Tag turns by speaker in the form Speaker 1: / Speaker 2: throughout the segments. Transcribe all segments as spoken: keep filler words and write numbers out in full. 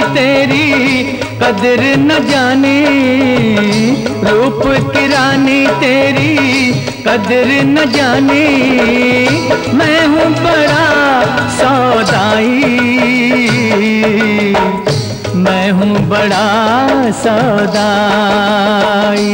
Speaker 1: तेरी कदर न जाने, रूप की रानी तेरी कदर न जाने। मैं हूँ बड़ा सौदाई, मैं हूँ बड़ा सौदाई।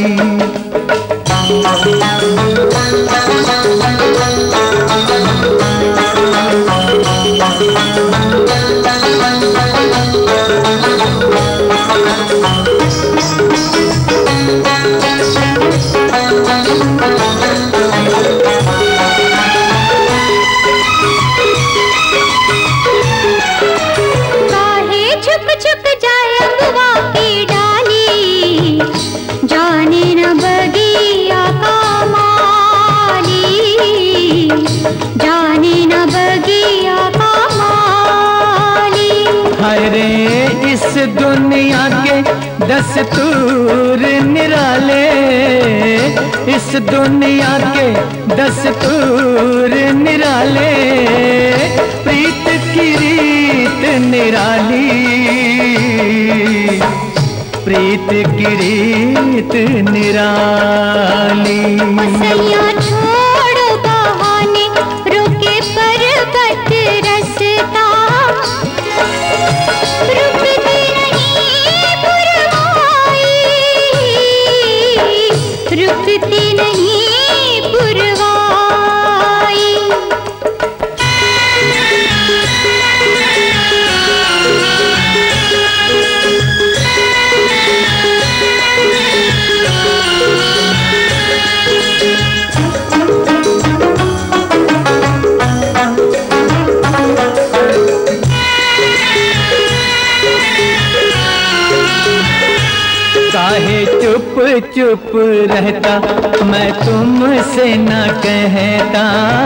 Speaker 1: इस दुनिया के दस्तूर निराले, इस दुनिया के दस्तूर निराले। प्रीत की रीत निराली, प्रीत की रीत निराली।
Speaker 2: मसलियाँ छोड़ो बहाने, रुके पर्वत रसता। रुकती नहीं पुरवाई, रुकती नहीं पुरवाई।
Speaker 1: काहे चुप चुप रहता, मैं तुमसे न कहता।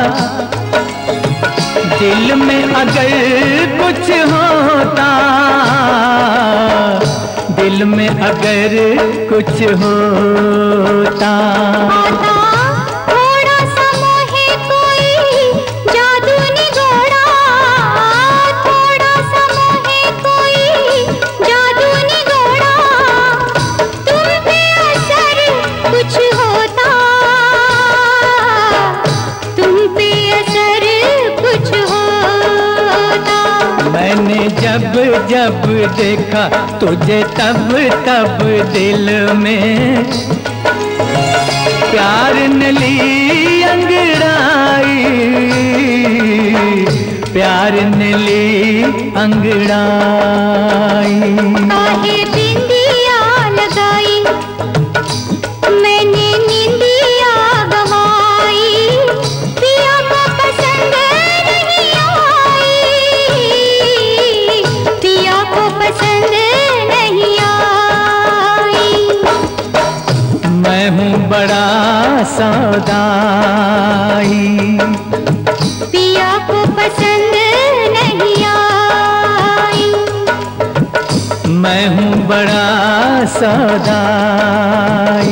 Speaker 1: दिल में अगर कुछ होता, दिल में अगर कुछ होता। मैंने जब जब देखा तुझे तब तब दिल में प्यार न ली अंगड़ाई, प्यार न ली अंगड़ाई।
Speaker 2: काहे बिंदिया लगाई, मैंने निंदिया गवाई। पिया को पसंद नहीं आई, पिया को पसंद नहीं आई।
Speaker 1: मैं हूँ बड़ा सौदाई,
Speaker 2: पिया को पसंद नहीं आई।
Speaker 1: मैं हूँ बड़ा सौदाई।